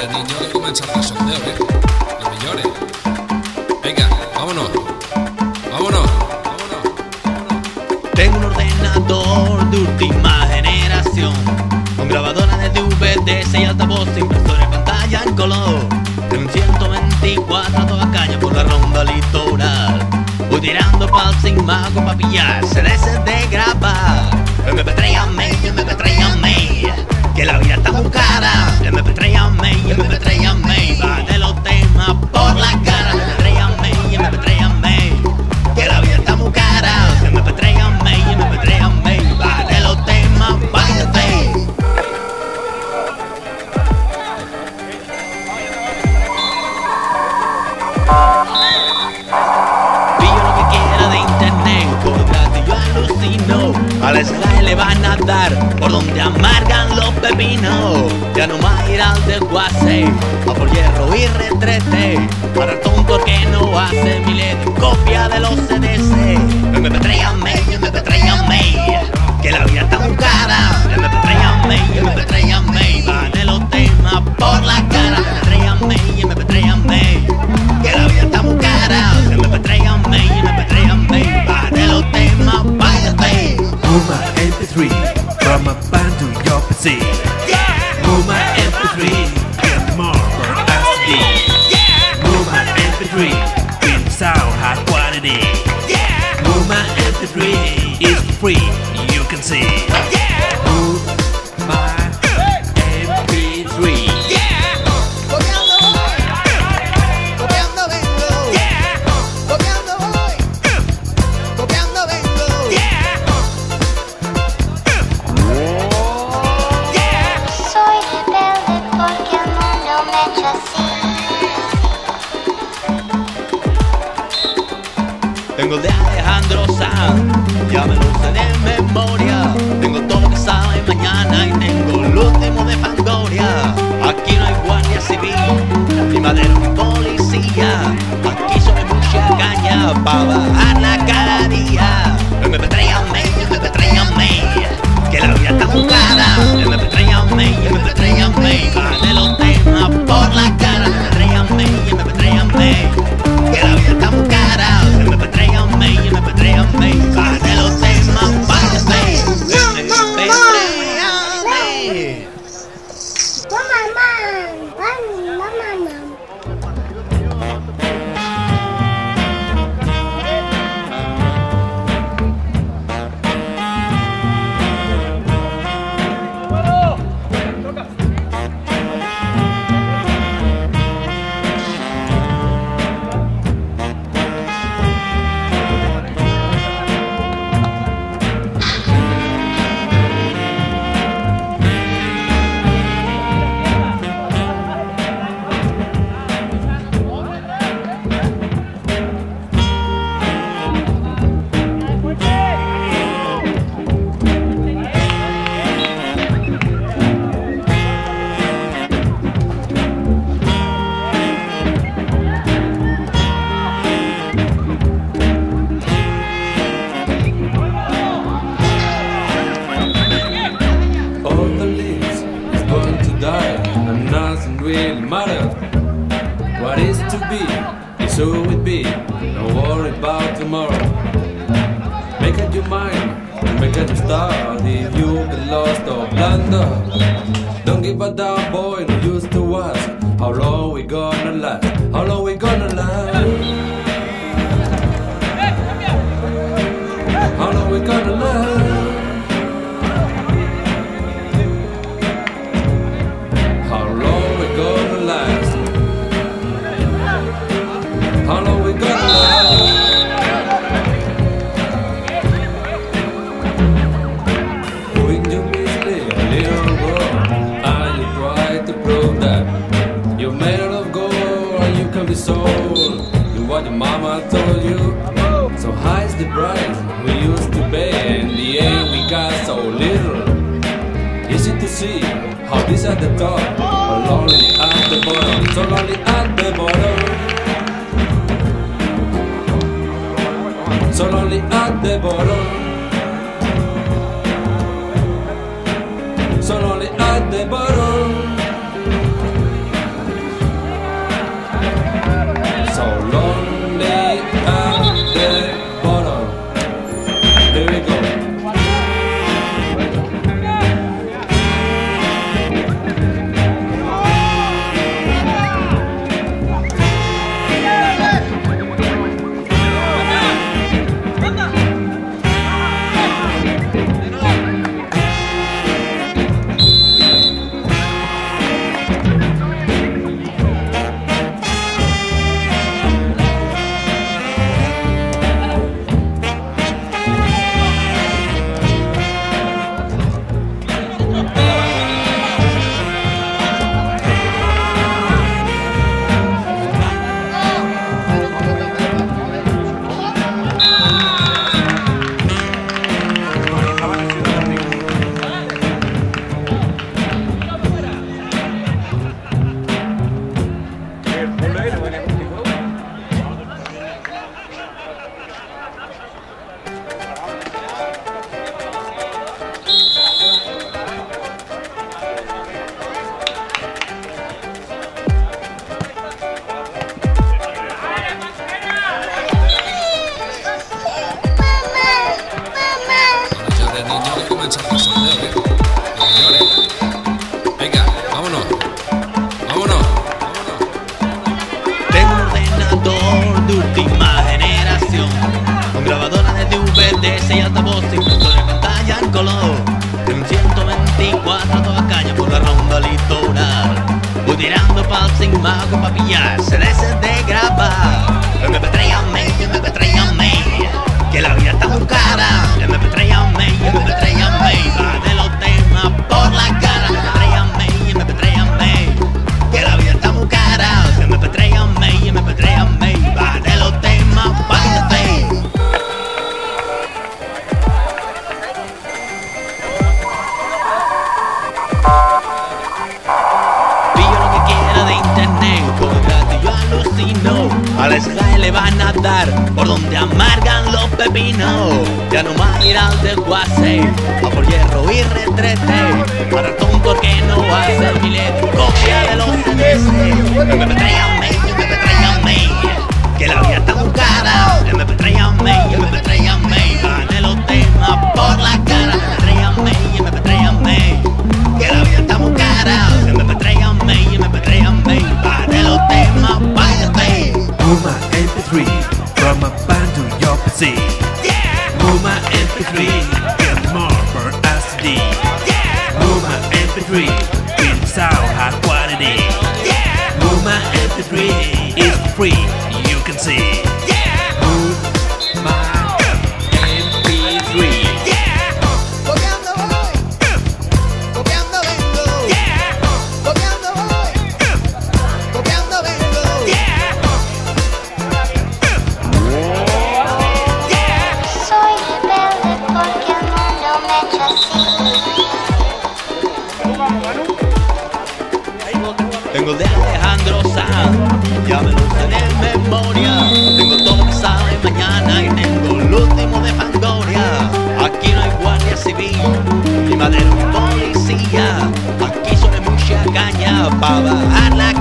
de niño que comenzar el sondeo, los millones. Venga, vámonos. Vámonos. Tengo un ordenador de última generación, con grabadora de DVD, 6 altavoces, impresora de pantalla en color. Tengo un 124 a toda caña por la ronda litoral. Voy tirando pal sin mago pa' pillar CDs de grabar. MP3 a mí, MP3 a mí, que la vida está muy cara. MP3 a mí, MP3 a mí, va de los temas por la cara. MP3 a mí, MP3 a mí, que la vida está muy cara. MP3 a mí, MP3 a mí, va de los temas by the day. Pillo lo que quiera de internet, por gratis yo alucino. A la SGAE le van a dar por donde amargan los pepinos. Ya no más ir al desguace, a por hierro y retrete, para el tonto que no hace miles de copia de los CDC. MP3 a mí, MP3 a mí, que la vida está muy cara. MP3 a mí, MP3 a mí, van de los temas por la cara. MP3 a mí, MP3 a mí, que la vida está muy cara. MP3 a mí, MP3 a mí, van de los temas by the day. Move my MP3 from a band to your PC. Move my MP3, get more for SD. Move my MP3, with sound high quality. Move my MP3, it's free, you can see. Move my MP3. Copiando vengo, copiando voy, copiando vengo. Soy rebelde porque el mundo me ha hecho así. Tengo el de Alejandro Sanz, ya me lo sé de memoria. Tengo todo que sale mañana y tengo el último de Fangoria. Aquí no hay guardia civil, ni madero ni policía. Aquí solo hay mucha caña pa' bajarla cada día. MP3 a mí, MP3 a mí, que la vida está muy cara. MP3 a mí, MP3 a mí, van de los temas por la cara. MP3 a mí, MP3 a mí, que la vida está muy cara. MP3 a mí, MP3 a mí, van de los temas by the day. MP3 a mí. All the leaves is going to die, and nothing really matters. What is to be is who it be. Don't worry about tomorrow. Make up your mind, make up your start. If you get lost or blunder, don't give a damn, boy. No use to ask how long we gonna last. How long we gonna last? How long we gonna last? How long we gonna last? How long we gonna last? When you mislead a little girl and you try to prove that you're made out of gold and you can be sold, do what your mama told you. So high is the price we used to pay, in the end we got so little. Easy to see how this at the top, but lonely at the bottom, so lonely at the bottom. So lonely at the bottom. So lonely at the bottom. truco pa' pillar CDs de grabar. MP3 llame, MP3 llame, que la vida está muy cara. MP3 llame, MP3 llame, va de los temas por la cara. MP3 llame, MP3 llame, que la vida está muy cara. MP3 llame, MP3 llame, va de los temas por la cara. A la SGAE le van a dar por donde amargan los pepinos. Ya no más ir al desguace, a por hierro y retrete. Para el tonto que no hace milenio, copia de los CDs. MP3 llame, MP3 llame, que la vida está muy cara. MP3 llame, MP3 llame, van los temas por la cara. MP3 llame, MP3 llame, que la vida está muy cara. MP3 llame, MP3 llame, van los temas por la cara. Move my MP3 from my band to your PC. Yeah. Move my MP3, get more for SD. Yeah. Move my MP3 with sound high quality. Yeah. Move my MP3 is free, you can see. Yeah. Move my MP3. Yeah. Copiando voy, copiando vengo. Yeah. Copiando voy, copiando vengo. Soy rebelde porque el mundo me ha hecho así. Tengo de Alejandro Sanz, ya me lo sé de memoria. Tengo todo que sale mañana y tengo el último de Fangoria. Aquí no hay guardia civil, ni madero ni policía. Aquí solo hay mucha caña para bajar la